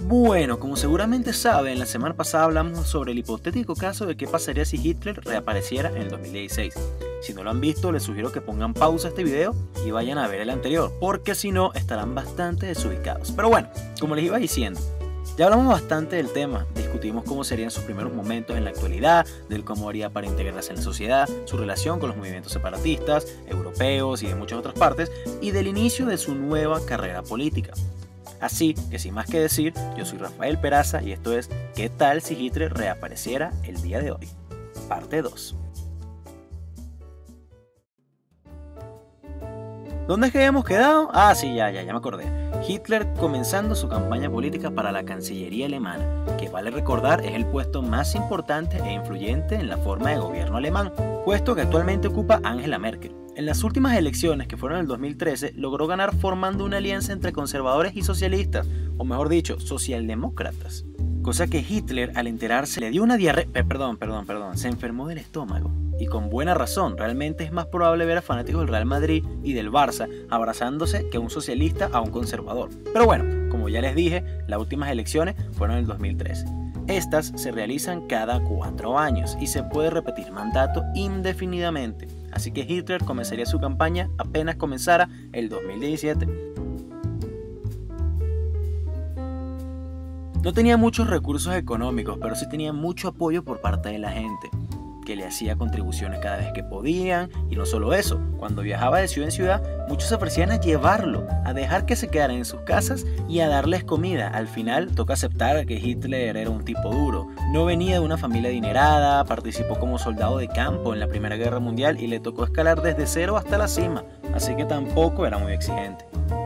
Bueno, como seguramente saben, la semana pasada hablamos sobre el hipotético caso de qué pasaría si Hitler reapareciera en el 2016. Si no lo han visto, les sugiero que pongan pausa a este video y vayan a ver el anterior, porque si no, estarán bastante desubicados. Pero bueno, como les iba diciendo, ya hablamos bastante del tema, discutimos cómo serían sus primeros momentos en la actualidad, del cómo haría para integrarse en la sociedad, su relación con los movimientos separatistas, europeos y de muchas otras partes, y del inicio de su nueva carrera política. Así que sin más que decir, yo soy Rafael Peraza y esto es ¿Qué tal si Hitler reapareciera el día de hoy? Parte 2. ¿Dónde es que habíamos quedado? Ah, sí, ya me acordé. Hitler comenzando su campaña política para la Cancillería alemana, que vale recordar es el puesto más importante e influyente en la forma de gobierno alemán, puesto que actualmente ocupa Angela Merkel. En las últimas elecciones, que fueron en el 2013, logró ganar formando una alianza entre conservadores y socialistas, o mejor dicho, socialdemócratas. Cosa que Hitler, al enterarse, le dio una diarrea... se enfermó del estómago. Y con buena razón, realmente es más probable ver a fanáticos del Real Madrid y del Barça abrazándose que a un socialista a un conservador. Pero bueno, como ya les dije, las últimas elecciones fueron en el 2013. Estas se realizan cada 4 años y se puede repetir mandato indefinidamente. Así que Hitler comenzaría su campaña apenas comenzara el 2017. No tenía muchos recursos económicos, pero sí tenía mucho apoyo por parte de la gente, que le hacía contribuciones cada vez que podían, y no solo eso, cuando viajaba de ciudad en ciudad, muchos se ofrecían a llevarlo, a dejar que se quedaran en sus casas y a darles comida. Al final toca aceptar que Hitler era un tipo duro, no venía de una familia adinerada, participó como soldado de campo en la Primera Guerra Mundial y le tocó escalar desde cero hasta la cima, así que tampoco era muy exigente.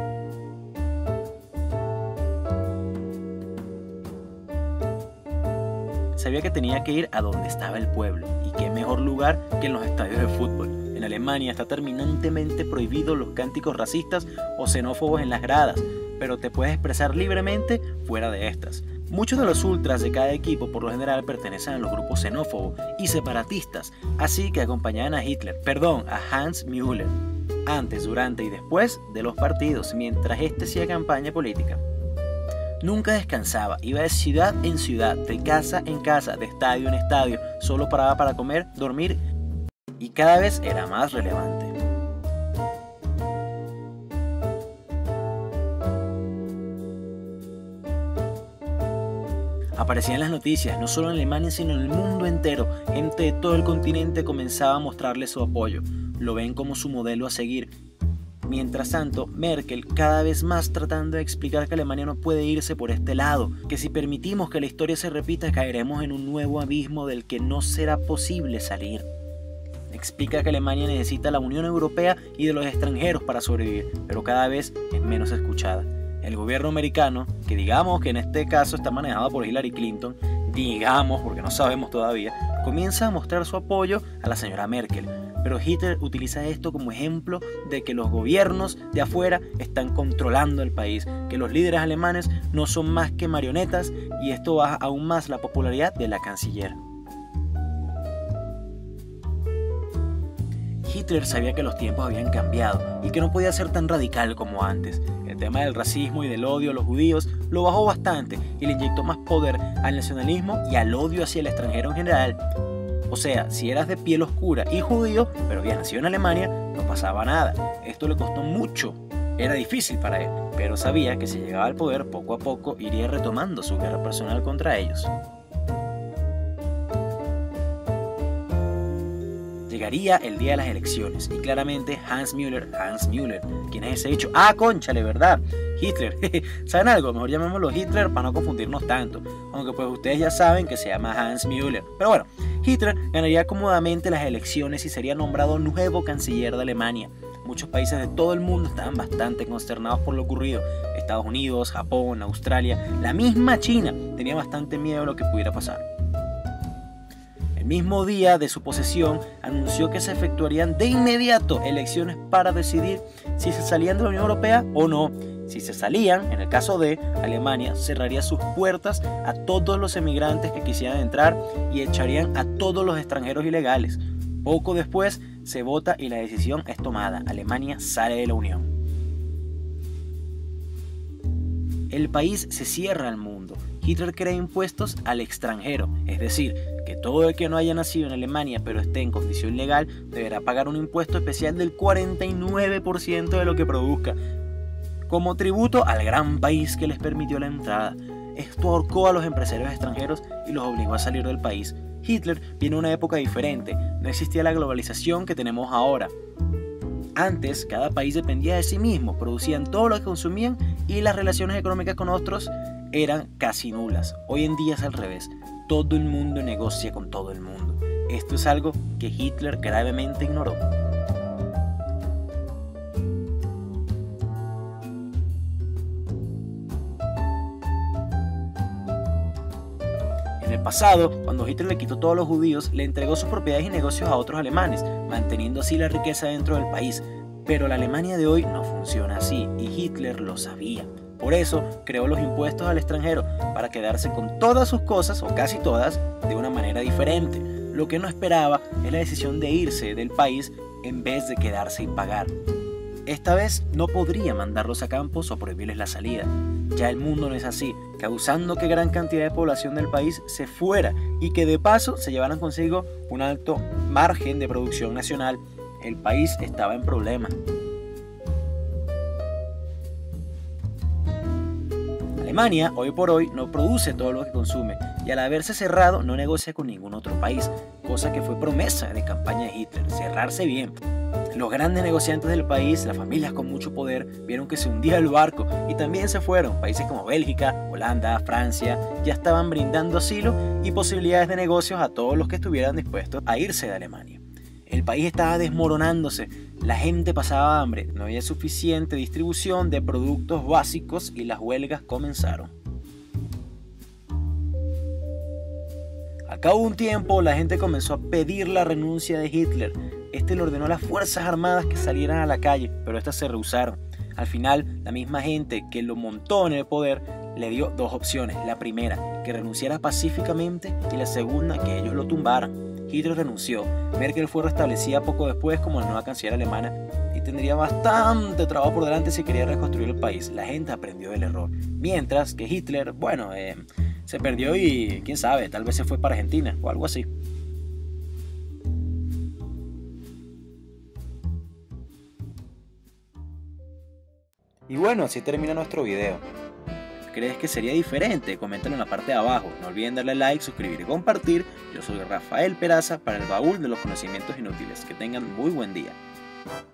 Sabía que tenía que ir a donde estaba el pueblo, y qué mejor lugar que en los estadios de fútbol. En Alemania está terminantemente prohibido los cánticos racistas o xenófobos en las gradas, pero te puedes expresar libremente fuera de estas. Muchos de los ultras de cada equipo por lo general pertenecen a los grupos xenófobos y separatistas, así que acompañaban a Hans Müller, antes, durante y después de los partidos, mientras este hacía campaña política. Nunca descansaba, iba de ciudad en ciudad, de casa en casa, de estadio en estadio, solo paraba para comer, dormir y cada vez era más relevante. Aparecía en las noticias, no solo en Alemania sino en el mundo entero. Gente de todo el continente comenzaba a mostrarle su apoyo, lo ven como su modelo a seguir. Mientras tanto, Merkel cada vez más tratando de explicar que Alemania no puede irse por este lado, que si permitimos que la historia se repita caeremos en un nuevo abismo del que no será posible salir. Explica que Alemania necesita la Unión Europea y de los extranjeros para sobrevivir, pero cada vez es menos escuchada. El gobierno americano, que digamos que en este caso está manejado por Hillary Clinton, digamos porque no sabemos todavía, comienza a mostrar su apoyo a la señora Merkel. Pero Hitler utiliza esto como ejemplo de que los gobiernos de afuera están controlando el país, que los líderes alemanes no son más que marionetas, y esto baja aún más la popularidad de la canciller. Hitler sabía que los tiempos habían cambiado y que no podía ser tan radical como antes. El tema del racismo y del odio a los judíos lo bajó bastante y le inyectó más poder al nacionalismo y al odio hacia el extranjero en general. O sea, si eras de piel oscura y judío, pero habías nacido en Alemania, no pasaba nada. Esto le costó mucho. Era difícil para él, pero sabía que si llegaba al poder, poco a poco iría retomando su guerra personal contra ellos. Llegaría el día de las elecciones y claramente Hans Müller, ¿quién es ese bicho? Ah, cónchale, ¿verdad? Hitler, ¿saben algo? Mejor llamémoslo Hitler para no confundirnos tanto, aunque pues ustedes ya saben que se llama Hans Müller. Pero bueno, Hitler ganaría cómodamente las elecciones y sería nombrado nuevo canciller de Alemania. Muchos países de todo el mundo estaban bastante consternados por lo ocurrido. Estados Unidos, Japón, Australia, la misma China tenía bastante miedo de lo que pudiera pasar. El mismo día de su posesión anunció que se efectuarían de inmediato elecciones para decidir si se salían de la Unión Europea o no. Si se salían, en el caso de Alemania, cerraría sus puertas a todos los emigrantes que quisieran entrar y echarían a todos los extranjeros ilegales. Poco después se vota y la decisión es tomada. Alemania sale de la Unión. el país se cierra al mundo. Hitler crea impuestos al extranjero, es decir, que todo el que no haya nacido en Alemania pero esté en condición legal deberá pagar un impuesto especial del 49% de lo que produzca, como tributo al gran país que les permitió la entrada. Esto ahorcó a los empresarios extranjeros y los obligó a salir del país. Hitler viene de una época diferente, no existía la globalización que tenemos ahora. Antes, cada país dependía de sí mismo, producían todo lo que consumían y las relaciones económicas con otros eran casi nulas. Hoy en día es al revés, todo el mundo negocia con todo el mundo. Esto es algo que Hitler gravemente ignoró. En el pasado, cuando Hitler le quitó todos los judíos, le entregó sus propiedades y negocios a otros alemanes, manteniendo así la riqueza dentro del país. Pero la Alemania de hoy no funciona así, y Hitler lo sabía. Por eso creó los impuestos al extranjero, para quedarse con todas sus cosas, o casi todas, de una manera diferente. Lo que no esperaba es la decisión de irse del país en vez de quedarse y pagar. Esta vez no podría mandarlos a campos o prohibirles la salida. Ya el mundo no es así, causando que gran cantidad de población del país se fuera y que de paso se llevaran consigo un alto margen de producción nacional. El país estaba en problemas. Alemania, hoy por hoy, no produce todo lo que consume y al haberse cerrado no negocia con ningún otro país, cosa que fue promesa de campaña de Hitler, cerrarse bien. Los grandes negociantes del país, las familias con mucho poder, vieron que se hundía el barco y también se fueron. Países como Bélgica, Holanda, Francia ya estaban brindando asilo y posibilidades de negocios a todos los que estuvieran dispuestos a irse de Alemania. El país estaba desmoronándose, la gente pasaba hambre, no había suficiente distribución de productos básicos y las huelgas comenzaron. Al cabo de un tiempo, la gente comenzó a pedir la renuncia de Hitler. Este le ordenó a las fuerzas armadas que salieran a la calle, pero estas se rehusaron. Al final, la misma gente que lo montó en el poder le dio dos opciones. La primera, que renunciara pacíficamente, y la segunda, que ellos lo tumbaran. Hitler renunció. Merkel fue restablecida poco después como la nueva canciller alemana y tendría bastante trabajo por delante si quería reconstruir el país. La gente aprendió del error. Mientras que Hitler, se perdió y quién sabe, tal vez se fue para Argentina o algo así. Y bueno, así termina nuestro video. ¿Crees que sería diferente? Coméntalo en la parte de abajo. No olviden darle like, suscribir y compartir. Yo soy Rafael Peraza para el baúl de los conocimientos inútiles. Que tengan muy buen día.